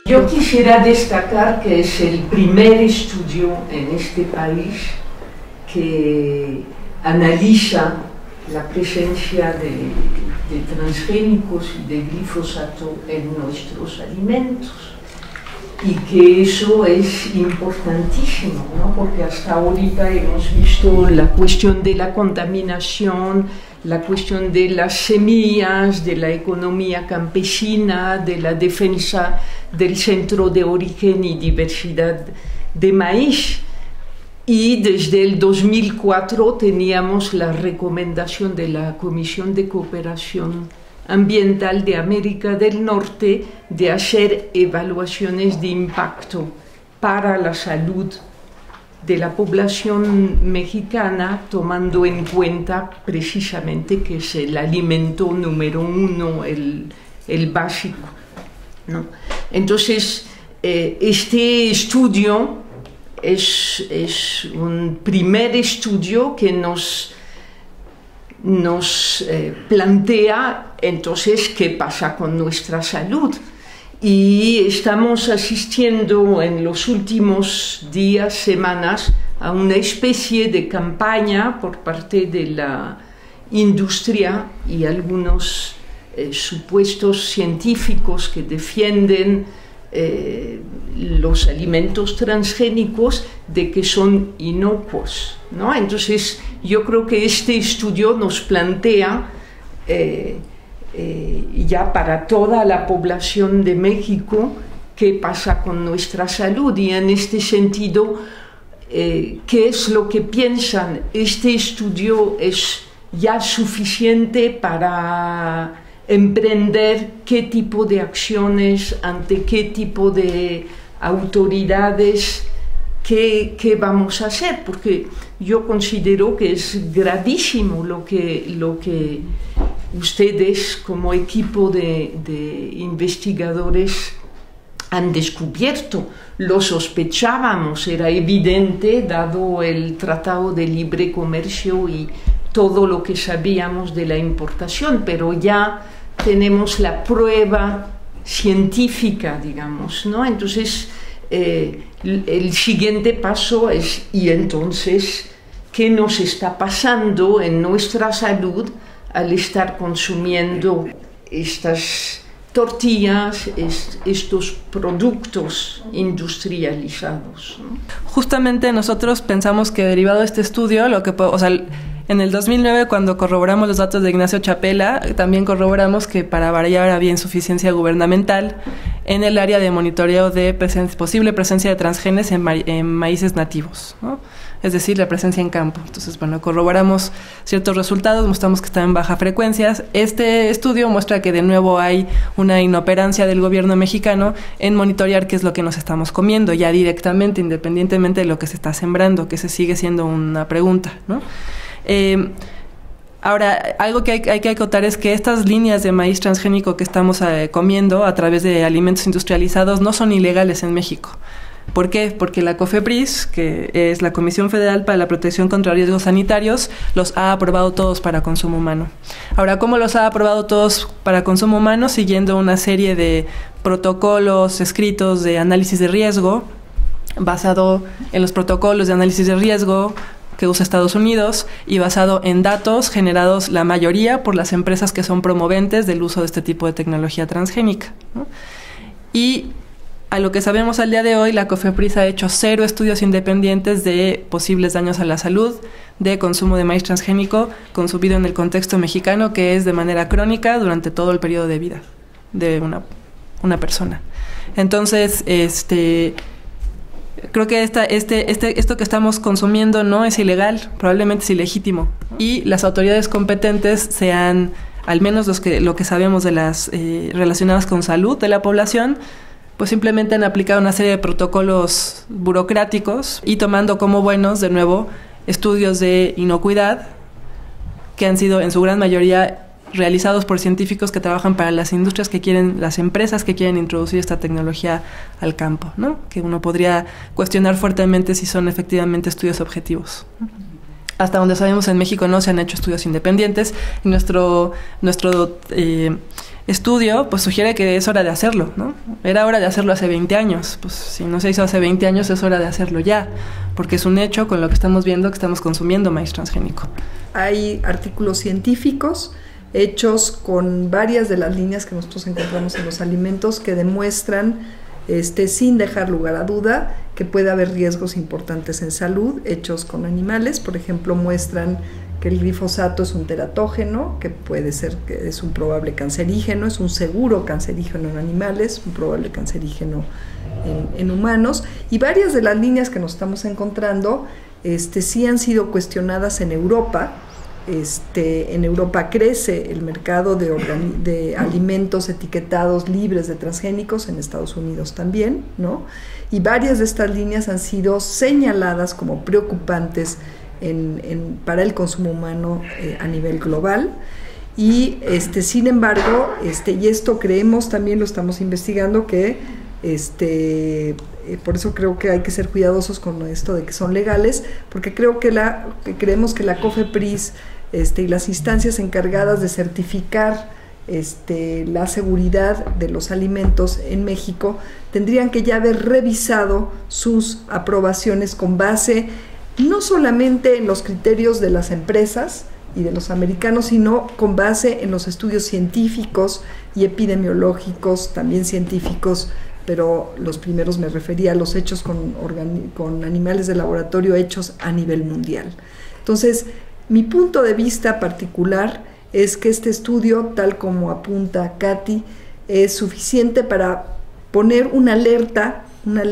Yo quisiera destacar que es el primer estudio en este país que analiza la presencia de transgénicos y de glifosato en nuestros alimentos, y que eso es importantísimo, ¿no? Porque hasta ahorita hemos visto la cuestión de la contaminación, la cuestión de las semillas, de la economía campesina, de la defensa del centro de origen y diversidad de maíz. Y desde el 2004 teníamos la recomendación de la Comisión de Cooperación Ambiental de América del Norte de hacer evaluaciones de impacto para la salud de la población mexicana, tomando en cuenta precisamente que es el alimento número uno, el básico, ¿no? Entonces, este estudio es un primer estudio que nos plantea entonces qué pasa con nuestra salud. Y estamos asistiendo en los últimos días, semanas, a una especie de campaña por parte de la industria y algunos supuestos científicos que defienden los alimentos transgénicos, de que son inocuos, ¿no? Entonces yo creo que este estudio nos plantea ya para toda la población de México qué pasa con nuestra salud, y en este sentido qué es lo que piensan. Este estudio es ya suficiente para emprender qué tipo de acciones, ante qué tipo de autoridades, qué vamos a hacer, porque yo considero que es gravísimo lo que ustedes como equipo de investigadores han descubierto. Lo sospechábamos, era evidente dado el Tratado de Libre Comercio y todo lo que sabíamos de la importación, pero ya tenemos la prueba científica, digamos, ¿no? Entonces, el siguiente paso es, ¿y entonces qué nos está pasando en nuestra salud al estar consumiendo estas tortillas, estos productos industrializados, ¿no? Justamente nosotros pensamos que derivado de este estudio, en el 2009, cuando corroboramos los datos de Ignacio Chapela, también corroboramos que para variar había insuficiencia gubernamental en el área de monitoreo de posible presencia de transgenes en maíces nativos, ¿no? Es decir, la presencia en campo. Entonces, bueno, corroboramos ciertos resultados, mostramos que están en baja frecuencias. Este estudio muestra que de nuevo hay una inoperancia del gobierno mexicano en monitorear qué es lo que nos estamos comiendo, ya directamente, independientemente de lo que se está sembrando, que se sigue siendo una pregunta, ¿no? Ahora, algo que hay que acotar es que estas líneas de maíz transgénico que estamos comiendo a través de alimentos industrializados no son ilegales en México. ¿Por qué? Porque la COFEPRIS, que es la Comisión Federal para la Protección contra Riesgos Sanitarios, los ha aprobado todos para consumo humano. Ahora, ¿cómo los ha aprobado todos para consumo humano? Siguiendo una serie de protocolos escritos de análisis de riesgo, basado en los protocolos de análisis de riesgo que usa Estados Unidos y basado en datos generados la mayoría por las empresas que son promoventes del uso de este tipo de tecnología transgénica, ¿no? Y a lo que sabemos al día de hoy, la COFEPRIS ha hecho 0 estudios independientes de posibles daños a la salud de consumo de maíz transgénico consumido en el contexto mexicano, que es de manera crónica durante todo el periodo de vida de una persona. Entonces, creo que esto que estamos consumiendo no es ilegal, probablemente es ilegítimo. Y las autoridades competentes al menos lo que sabemos de las relacionadas con salud de la población, pues simplemente han aplicado una serie de protocolos burocráticos y tomando como buenos, de nuevo, estudios de inocuidad que han sido en su gran mayoría realizados por científicos que trabajan para las industrias las empresas que quieren introducir esta tecnología al campo, ¿no? Que uno podría cuestionar fuertemente si son efectivamente estudios objetivos. Hasta donde sabemos, en México no se han hecho estudios independientes y nuestro estudio pues sugiere que es hora de hacerlo, ¿no? Era hora de hacerlo hace 20 años, pues si no se hizo hace 20 años es hora de hacerlo ya, porque es un hecho con lo que estamos viendo que estamos consumiendo maíz transgénico. Hay artículos científicos hechos con varias de las líneas que nosotros encontramos en los alimentos que demuestran, sin dejar lugar a duda, que puede haber riesgos importantes en salud, hechos con animales. Por ejemplo, muestran que el glifosato es un teratógeno, que puede ser que es un probable cancerígeno, es un seguro cancerígeno en animales, un probable cancerígeno en humanos, y varias de las líneas que nos estamos encontrando sí han sido cuestionadas en Europa. En Europa crece el mercado de alimentos etiquetados libres de transgénicos, en Estados Unidos también, ¿no? Y varias de estas líneas han sido señaladas como preocupantes para el consumo humano a nivel global. Y sin embargo, y esto creemos, también lo estamos investigando, que por eso creo que hay que ser cuidadosos con esto de que son legales, porque creemos que la COFEPRIS y las instancias encargadas de certificar la seguridad de los alimentos en México tendrían que ya haber revisado sus aprobaciones con base no solamente en los criterios de las empresas y de los americanos, sino con base en los estudios científicos y epidemiológicos, también científicos, pero los primeros me refería a los hechos con animales de laboratorio hechos a nivel mundial. Entonces, mi punto de vista particular es que este estudio, tal como apunta Katy, es suficiente para poner una alerta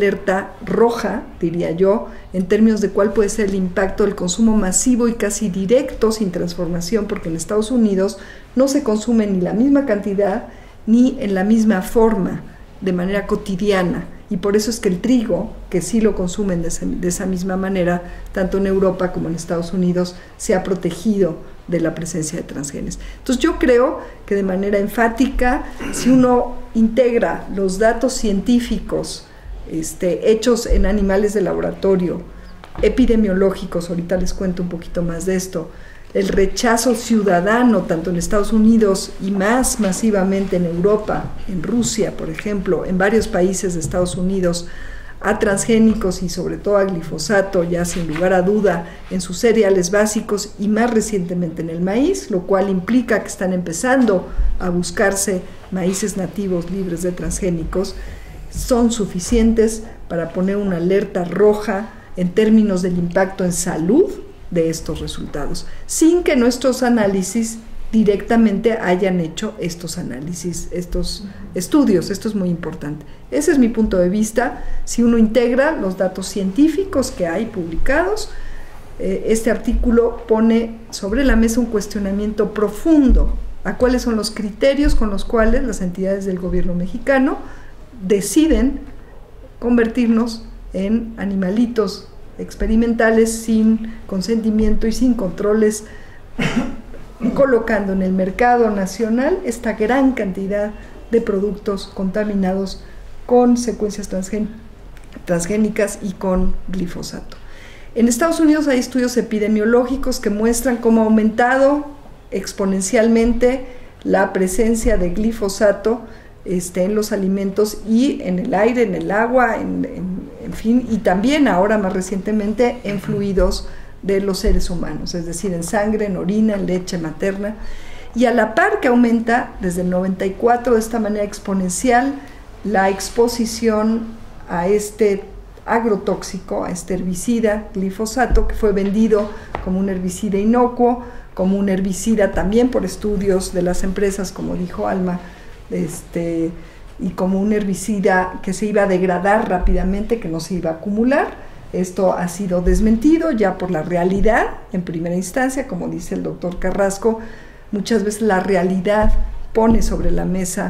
roja, diría yo, en términos de cuál puede ser el impacto del consumo masivo y casi directo, sin transformación, porque en Estados Unidos no se consume ni la misma cantidad ni en la misma forma, de manera cotidiana, y por eso es que el trigo, que sí lo consumen de esa misma manera, tanto en Europa como en Estados Unidos, se ha protegido de la presencia de transgenes. Entonces yo creo que de manera enfática, si uno integra los datos científicos hechos en animales de laboratorio, epidemiológicos, ahorita les cuento un poquito más de esto, el rechazo ciudadano, tanto en Estados Unidos y más masivamente en Europa, en Rusia, por ejemplo, en varios países de Estados Unidos, a transgénicos y sobre todo a glifosato, ya sin lugar a duda, en sus cereales básicos y más recientemente en el maíz, lo cual implica que están empezando a buscarse maíces nativos libres de transgénicos, son suficientes para poner una alerta roja en términos del impacto en salud de estos resultados, sin que nuestros análisis directamente hayan hecho estos análisis, estos estudios. Esto es muy importante. Ese es mi punto de vista. Si uno integra los datos científicos que hay publicados, este artículo pone sobre la mesa un cuestionamiento profundo a cuáles son los criterios con los cuales las entidades del gobierno mexicano deciden convertirnos en animalitos experimentales sin consentimiento y sin controles, colocando en el mercado nacional esta gran cantidad de productos contaminados con secuencias transgénicas y con glifosato. En Estados Unidos hay estudios epidemiológicos que muestran cómo ha aumentado exponencialmente la presencia de glifosato en los alimentos y en el aire, en el agua, en fin, y también ahora más recientemente en fluidos de los seres humanos, es decir, en sangre, en orina, en leche materna, y a la par que aumenta desde el 94 de esta manera exponencial la exposición a este agrotóxico, a este herbicida glifosato, que fue vendido como un herbicida inocuo, como un herbicida también por estudios de las empresas, como dijo Alma, y como un herbicida que se iba a degradar rápidamente, que no se iba a acumular. Esto ha sido desmentido ya por la realidad en primera instancia, como dice el doctor Carrasco. Muchas veces la realidad pone sobre la mesa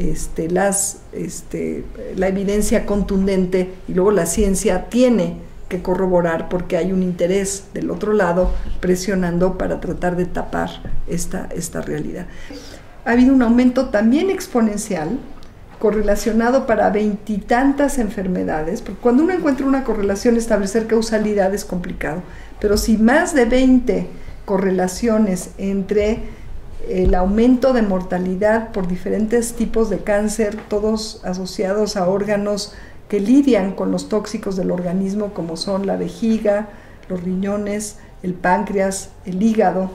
la evidencia contundente y luego la ciencia tiene que corroborar porque hay un interés del otro lado presionando para tratar de tapar esta realidad. Ha habido un aumento también exponencial correlacionado para 20 y tantas enfermedades, porque cuando uno encuentra una correlación, establecer causalidad es complicado, pero si más de 20 correlaciones entre el aumento de mortalidad por diferentes tipos de cáncer, todos asociados a órganos que lidian con los tóxicos del organismo, como son la vejiga, los riñones, el páncreas, el hígado,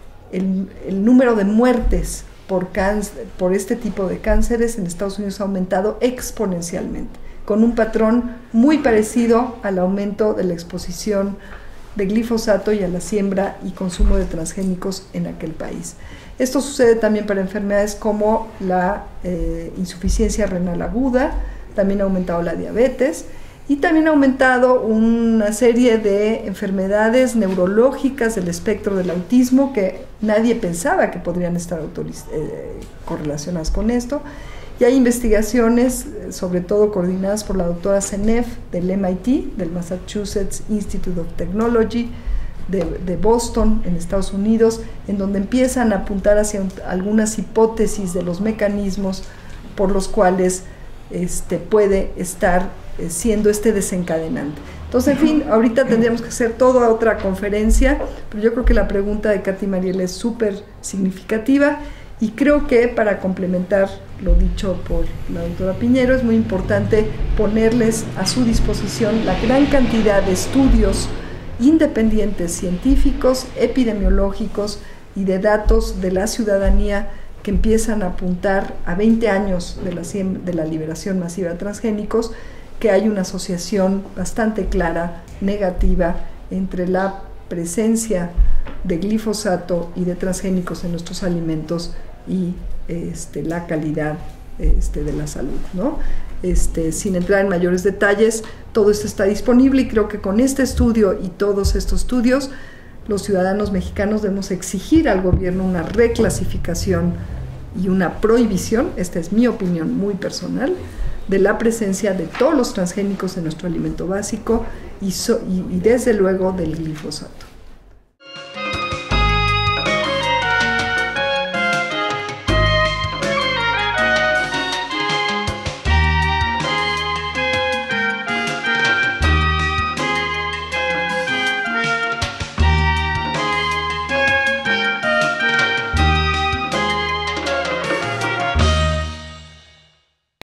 el número de muertes por este tipo de cánceres en Estados Unidos ha aumentado exponencialmente, con un patrón muy parecido al aumento de la exposición de glifosato y a la siembra y consumo de transgénicos en aquel país. Esto sucede también para enfermedades como la insuficiencia renal aguda, también ha aumentado la diabetes y también ha aumentado una serie de enfermedades neurológicas del espectro del autismo que nadie pensaba que podrían estar correlacionadas con esto. Y hay investigaciones, sobre todo coordinadas por la doctora Seneff del MIT, del Massachusetts Institute of Technology, de Boston, en Estados Unidos, en donde empiezan a apuntar hacia algunas hipótesis de los mecanismos por los cuales puede estar siendo desencadenante. Entonces, en fin, ahorita tendríamos que hacer toda otra conferencia, pero yo creo que la pregunta de Katy Mariel es súper significativa y creo que para complementar lo dicho por la doctora Piñero, es muy importante ponerles a su disposición la gran cantidad de estudios independientes, científicos, epidemiológicos y de datos de la ciudadanía que empiezan a apuntar a 20 años de la liberación masiva de transgénicos, que hay una asociación bastante clara, negativa, entre la presencia de glifosato y de transgénicos en nuestros alimentos y la calidad de la salud, ¿no? Sin entrar en mayores detalles, todo esto está disponible y creo que con este estudio y todos estos estudios, los ciudadanos mexicanos debemos exigir al gobierno una reclasificación y una prohibición, esta es mi opinión muy personal, de la presencia de todos los transgénicos en nuestro alimento básico y desde luego del glifosato.